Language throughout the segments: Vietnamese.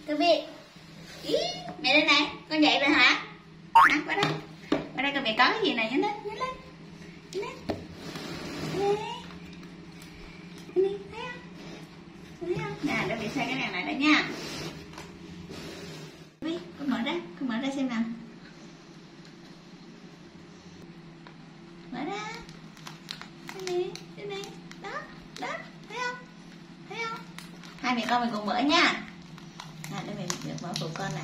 Kobi. Ý, mẹ đây này, con dậy rồi hả? Nè, qua đây. Qua đây con mẹ có cái gì này, nhấn lên, nhấn lên. Nhấn lên. Đây. Đây, thấy không? Thấy không? Nè, để mẹ xoay cái đèn lại đây nha. Kobi, con mở ra xem nào. Mở ra. Đây này, đó, đó, thấy không? Thấy không? Hai mẹ con mình cùng mở nha. Nè, để mình được mở phụ con nè.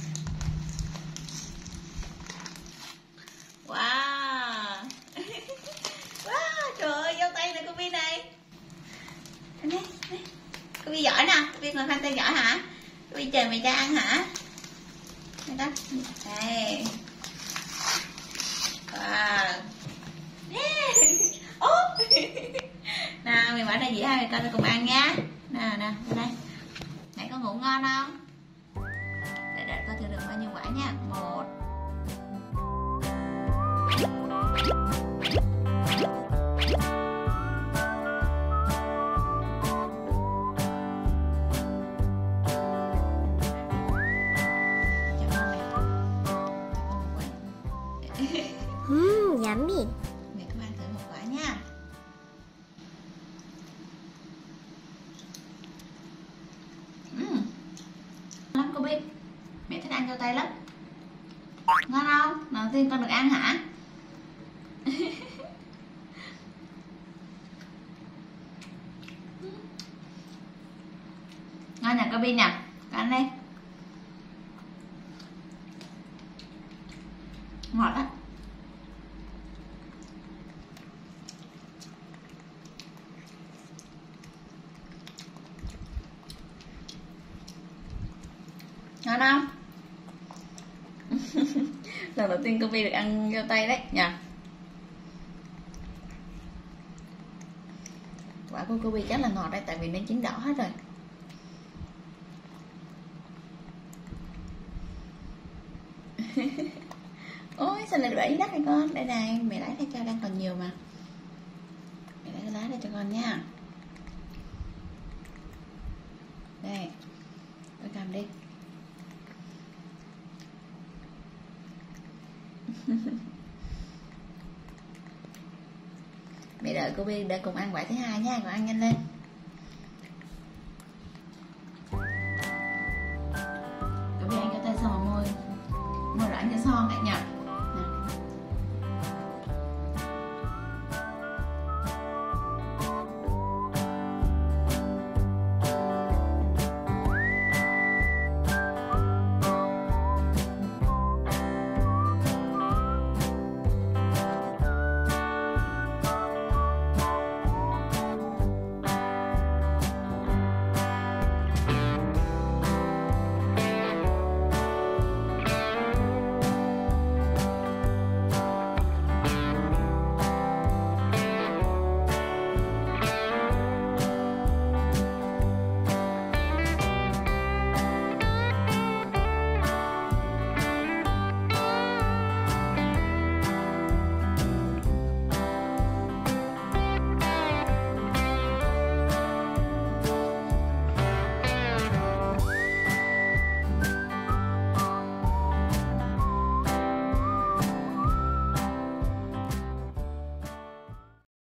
Wow. Wow, trời ơi, dâu tay này Kobi này. Đây, đây. Kobi giỏi nè, Kobi ngồi khoanh tay giỏi hả? Kobi chờ mẹ cho ăn hả? Đây đó. Đây. Wow. Nào, mình mở ra dĩa hai mẹ con cùng ăn nha. Nè, nè, đây. Nãy con ngủ ngon không? Để đợi con thử được bao nhiêu quả nha. 1 Yummy. Mẹ con ăn thử một quả nha. Lắm Kobi. Mẹ thích ăn dâu tây lắm. Ngon không? Lần đầu tiên con được ăn hả? Ngon nè Kobi nè. Con ăn đi. Ngọt á. Ngon không? Lần đầu tiên Kobi được ăn dâu tây đấy nhỉ. Quả của Kobi chắc là ngọt đây, tại vì nó chín đỏ hết rồi. Ôi sao lại để đất này con. Đây này, mẹ lấy đây cho, đang còn nhiều mà. Mẹ lấy cái lá đây cho con nha. Đây, con cầm đi. Mẹ đợi Kobi để cùng ăn quả thứ hai nha, còn ăn nhanh lên.